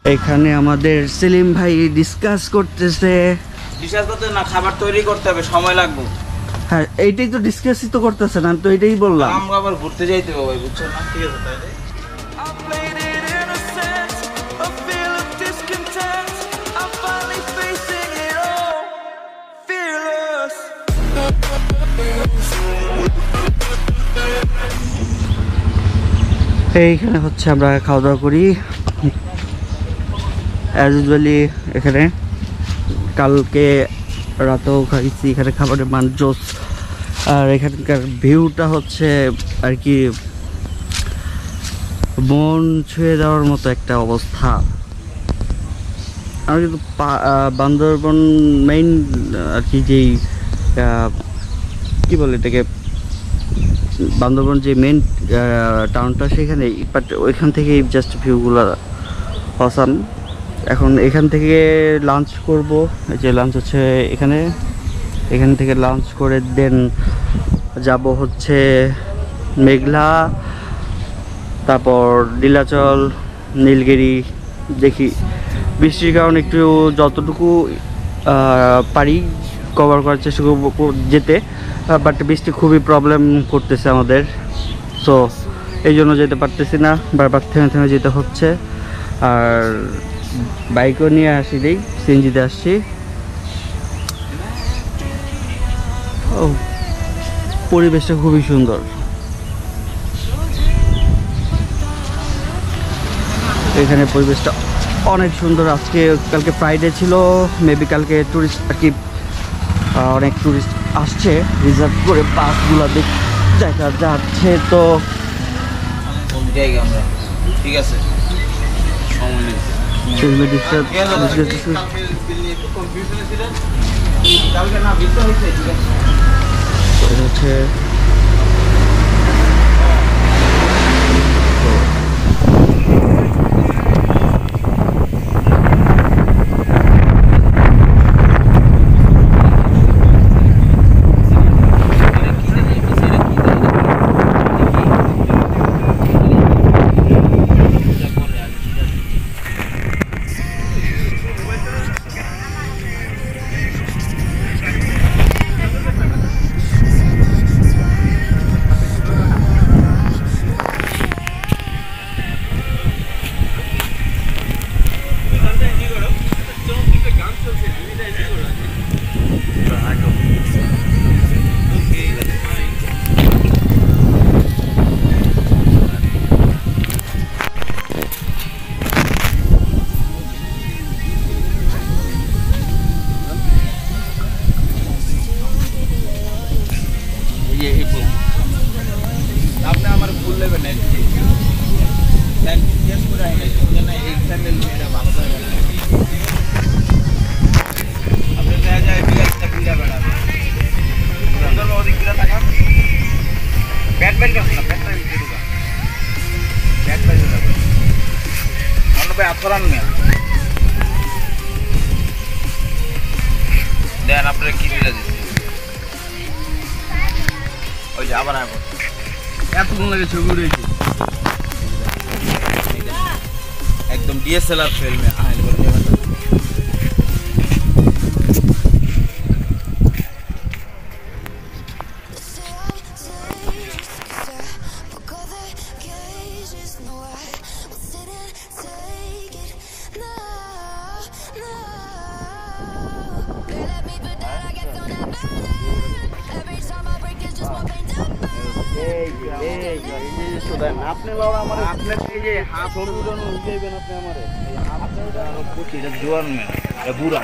এখানে আমাদের সেলিম ভাই ডিসকাস করতেছে। ডিসকাস করতে না, খাবার তৈরি করতে হবে, সময় লাগবে। হ্যাঁ, এইটাই তো ডিসকাসই তো করতেছেন, আমি তো এটাই বললাম। আমরা আবার ঘুরতে যাইতে হবে ভাই, বুঝছো না? ঠিক আছে তাহলে। এইখানে হচ্ছে আমরা খাওয়া দাওয়া করি অ্যাজ ইউজুয়ালি। এখানে কালকে রাতেও খাইছি, এখানে খাবারের মান জোস। আর এখানকার ভিউটা হচ্ছে আর কি মন ছুঁয়ে যাওয়ার মতো একটা অবস্থা। আমরা কিন্তু বান্দরবন মেইন আর কি যেই কী বলে এটাকে, বান্দরবন যে মেন টাউনটা সেখানে, বাট ওইখান থেকে জাস্ট ভিউগুলো অসাম। এখন এখান থেকে লাঞ্চ করব, যে লাঞ্চ হচ্ছে এখান থেকে লাঞ্চ করে দেন যাব হচ্ছে মেঘলা, তারপর নীলাচল, নীলগিরি। দেখি বৃষ্টির কারণে একটু যতটুকু পারি কভার করার চেষ্টা করবো যেতে, বাট বৃষ্টি খুবই প্রবলেম করতেছে আমাদের, সো এই জন্য যেতে পারতেছি না, বারবার থেমে থেমে যেতে হচ্ছে। আর বাইকও নিয়ে আসি নেই, সিএনজিতে আসছি। ও, পরিবেশটা খুবই সুন্দর। এখানে পরিবেশটা অনেক সুন্দর। কালকে ফ্রাইডে ছিল, মেবি কালকে টুরিস্ট আর কি অনেক টুরিস্ট আসছে, রিজার্ভ করে বাসগুলো দেখা যাচ্ছে। তো আমরা ঠিক আছে, হচ্ছে আপনি আমার ভুল নেবেন না, চেঞ্জ করে এই স্যান্ডেল ভালো করে আপনি দেখা যায় বিলাসটা কিনা বেড়াবে ওদিক কিনা থাকা ব্যাটম্যান করছে না, ব্যাটটা ব্যাট বাজে যাবে অন্য ভাই আতরান না দেন আপনারা কি দিলে দিচ্ছে ওই যে আবার আবার এতক্ষণ লাগে ছবি উঠেছি একদম ডিএসএলআর ফিল্মে আইলে বলে আপনি আমার আপনার এই যে হাত উড়ানো উঠাইবেন আপনি আমারে এই হাতটা উড়ানো কোটি এটা জোয়ান মে এটা বুড়া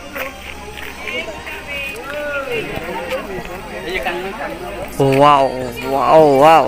এই যে কান্না ওয়াও ওয়াও ওয়াও